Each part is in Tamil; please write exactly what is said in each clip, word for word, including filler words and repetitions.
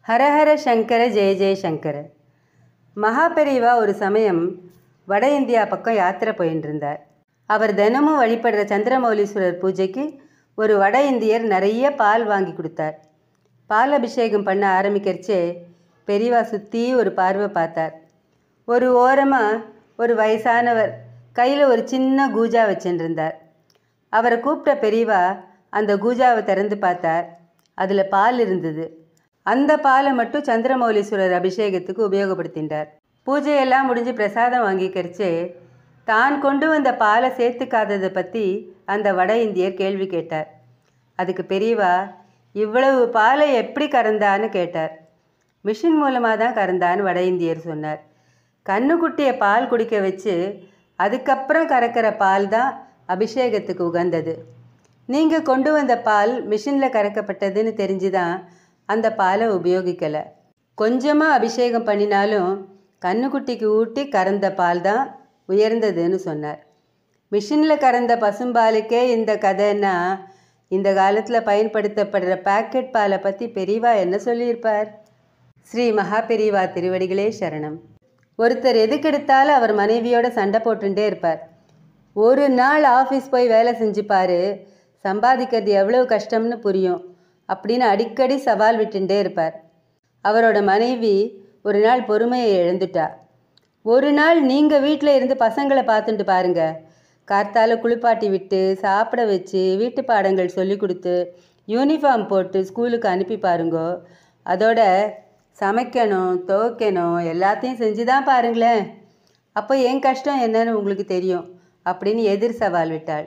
ஹரஹர சங்கர ஜெய ஜெய சங்கர. மகாபெரிவா ஒரு சமயம் வட இந்தியா பக்கம் யாத்திரை போயின்னு இருந்தார். அவர் தினமும் வழிபடுற சந்திரமௌலீஸ்வரர் பூஜைக்கு ஒரு வட இந்தியர் நிறைய பால் வாங்கி கொடுத்தார். பால் அபிஷேகம் பண்ண ஆரம்பிக்கிறச்சே பெரியவா சுற்றி ஒரு பார்வை பார்த்தார். ஒரு ஓரமாக ஒரு வயசானவர் கையில் ஒரு சின்ன கூஜா வச்சுருந்தார். அவரை கூப்பிட்ட பெரியவா அந்த கூஜாவை திறந்து பார்த்தார். அதில் பால் இருந்தது. அந்த பாலை மட்டும் சந்திரமௌலீஸ்வரர் அபிஷேகத்துக்கு உபயோகப்படுத்தினார். பூஜையெல்லாம் முடிஞ்சு பிரசாதம் வாங்கிக்கிறச்சே தான் கொண்டு வந்த பாலை சேர்த்துக்காததை பற்றி அந்த வட இந்தியர் கேள்வி கேட்டார். அதுக்கு பெரியவா இவ்வளவு பாலை எப்படி கறந்தான்னு கேட்டார். மிஷின் மூலமாக தான் கறந்தான்னு வட இந்தியர் சொன்னார். கண்ணுக்குட்டியை பால் குடிக்க வச்சு அதுக்கப்புறம் கறக்கிற பால் தான் அபிஷேகத்துக்கு உகந்தது. நீங்கள் கொண்டு வந்த பால் மிஷினில் கறக்கப்பட்டதுன்னு தெரிஞ்சு தான் அந்த பாலை உபயோகிக்கலை. கொஞ்சமாக அபிஷேகம் பண்ணினாலும் கண்ணுக்குட்டிக்கு ஊட்டி கறந்த பால் தான் உயர்ந்ததுன்னு சொன்னார். மிஷினில் கறந்த பசும்பாலுக்கே இந்த கதைன்னா இந்த காலத்தில் பயன்படுத்தப்படுற பேக்கெட் பாலை பற்றி பெரியவா என்ன சொல்லியிருப்பார்? ஸ்ரீ மகாபெரிவா திருவடிகளே சரணம். ஒருத்தர் எதுக்கெடுத்தாலும் அவர் மனைவியோட சண்டை போட்டுட்டே இருப்பார். ஒரு நாள் ஆஃபீஸ் போய் வேலை செஞ்சுப்பார், சம்பாதிக்கிறது எவ்வளோ கஷ்டம்னு புரியும் அப்படின்னு அடிக்கடி சவால் விட்டுட்டே இருப்பார். அவரோட மனைவி ஒரு நாள் பொறுமையை இழந்துட்டா. ஒரு நாள் நீங்கள் வீட்டில் இருந்து பசங்களை பார்த்துட்டு பாருங்க, கார்த்தால குளிப்பாட்டி விட்டு சாப்பிட வச்சு வீட்டு பாடங்கள் சொல்லி கொடுத்து யூனிஃபார்ம் போட்டு ஸ்கூலுக்கு அனுப்பி பாருங்கோ, அதோட சமைக்கணும் துவைக்கணும் எல்லாத்தையும் செஞ்சு தான் பாருங்களேன், அப்போ என் கஷ்டம் என்னன்னு உங்களுக்கு தெரியும் அப்படின்னு எதிர் சவால் விட்டாள்.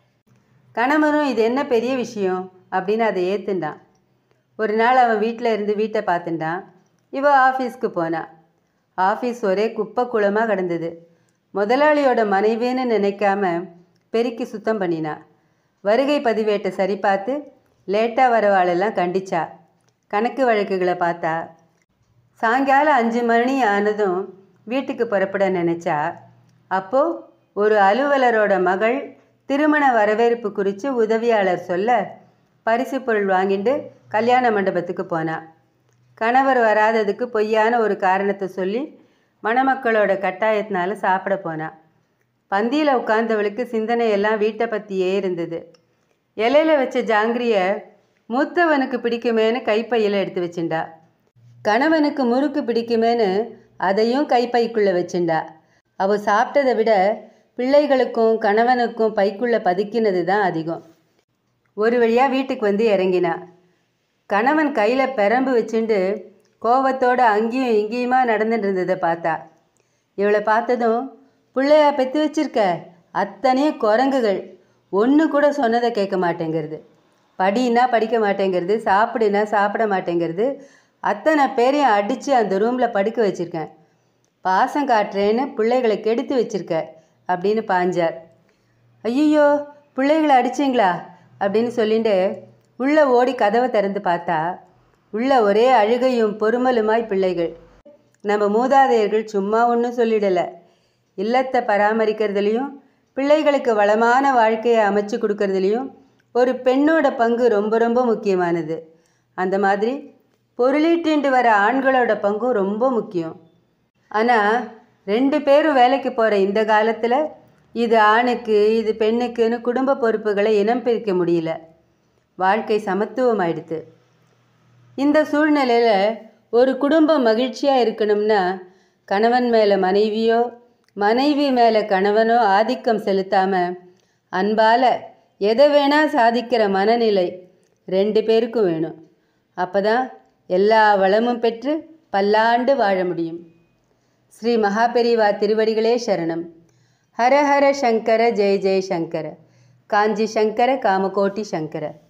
கணவனும் இது என்ன பெரிய விஷயம் அப்படின்னு அதை ஏற்றுண்டான். ஒரு நாள் அவன் வீட்டில் இருந்து வீட்டை பார்த்துட்டான். இவ ஆஃபீஸ்க்கு போனான். ஆஃபீஸ் ஒரே குப்பை குளமாக கிடந்தது. முதலாளியோட மனைவின்னு நினைக்காம பெருக்கி சுத்தம் பண்ணினான். வருகை பதிவேட்டை சரி பார்த்து லேட்டாக வரவாளெல்லாம் கண்டிச்சா. கணக்கு வழக்குகளை பார்த்தா. சாயங்காலம் அஞ்சு மணி ஆனதும் வீட்டுக்கு புறப்பட நினச்சா. அப்போது ஒரு அலுவலரோட மகள் திருமண வரவேற்பு குறித்து உதவியாளர் சொல்ல பரிசு பொருள் வாங்கிட்டு கல்யாண மண்டபத்துக்கு போனான். கணவர் வராததுக்கு பொய்யான ஒரு காரணத்தை சொல்லி மணமக்களோட கட்டாயத்தினால சாப்பிட போனான். பந்தியில் உட்கார்ந்தவளுக்கு சிந்தனையெல்லாம் வீட்டை பற்றியே இருந்தது. இலையில வச்ச ஜாங்கிரியை மூத்தவனுக்கு பிடிக்குமேனு கைப்பையில் எடுத்து வச்சுண்டா. கணவனுக்கு முறுக்கு பிடிக்குமேனு அதையும் கைப்பைக்குள்ளே வச்சுண்டா. அவள் சாப்பிட்டதை விட பிள்ளைகளுக்கும் கணவனுக்கும் பைக்குள்ளே பதுக்கினது தான் அதிகம். ஒரு வழியாக வீட்டுக்கு வந்து இறங்கினா. கணவன் கையில் பெரம்பு வச்சுண்டு கோவத்தோடு அங்கேயும் இங்கேயுமா நடந்துட்டு இருந்ததை பார்த்தா. இவளை பார்த்ததும் பிள்ளையா பெற்று வச்சிருக்க, அத்தனையும் குரங்குகள், ஒன்று கூட சொன்னதை கேட்க மாட்டேங்கிறது, படின்னா படிக்க மாட்டேங்கிறது, சாப்பிடுனா சாப்பிட மாட்டேங்கிறது, அத்தனை பேரையும் அடித்து அந்த ரூமில் படுக்க வச்சுருக்கேன், பாசம் காட்டுறேன்னு பிள்ளைகளை கெடுத்து வச்சுருக்க அப்படின்னு பாஞ்சார். ஐயோ பிள்ளைகளை அடிச்சிங்களா அப்படின்னு சொல்லிட்டு உள்ளே ஓடி கதவை திறந்து பார்த்தா உள்ள ஒரே அழுகையும் பொறுமலுமாய் பிள்ளைகள். நம்ம மூதாதையர்கள் சும்மா ஒன்றும் சொல்லிடலை. இல்லத்தை பராமரிக்கிறதுலையும் பிள்ளைகளுக்கு வளமான வாழ்க்கையை அமைச்சு கொடுக்கறதுலையும் ஒரு பெண்ணோட பங்கு ரொம்ப ரொம்ப முக்கியமானது. அந்த மாதிரி பொருளீட்டின்ட்டு வர ஆண்களோட பங்கும் ரொம்ப முக்கியம். ஆனால் ரெண்டு பேரும் வேலைக்கு போகிற இந்த காலத்தில் இது ஆணுக்கு இது பெண்ணுக்குன்னு குடும்ப பொறுப்புகளை இனம் பிரிக்க முடியல. வாழ்க்கை சமத்துவமாயிடுது. இந்த சூழ்நிலையில் ஒரு குடும்பம் மகிழ்ச்சியாக இருக்கணும்னா கணவன் மேலே மனைவியோ மனைவி மேலே கணவனோ ஆதிக்கம் செலுத்தாமல் அன்பால் எதை வேணால் சாதிக்கிற மனநிலை ரெண்டு பேருக்கும் வேணும். அப்போ தான் எல்லா வளமும் பெற்று பல்லாண்டு வாழ முடியும். ஸ்ரீ மகாபெரிவா திருவடிகளே சரணம். ஹரஹர சங்கர ஜெய ஜெய சங்கர. காஞ்சி சங்கர காமகோட்டி சங்கர.